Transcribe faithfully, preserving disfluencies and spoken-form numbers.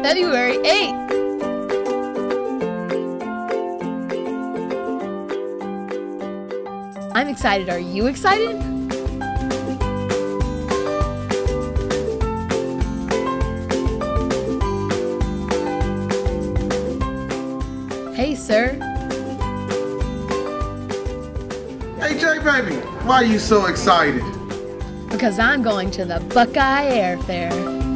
February eighth. I'm excited. Are you excited? Hey, sir. Hey, J baby, why are you so excited? Because I'm going to the Buckeye Airfair.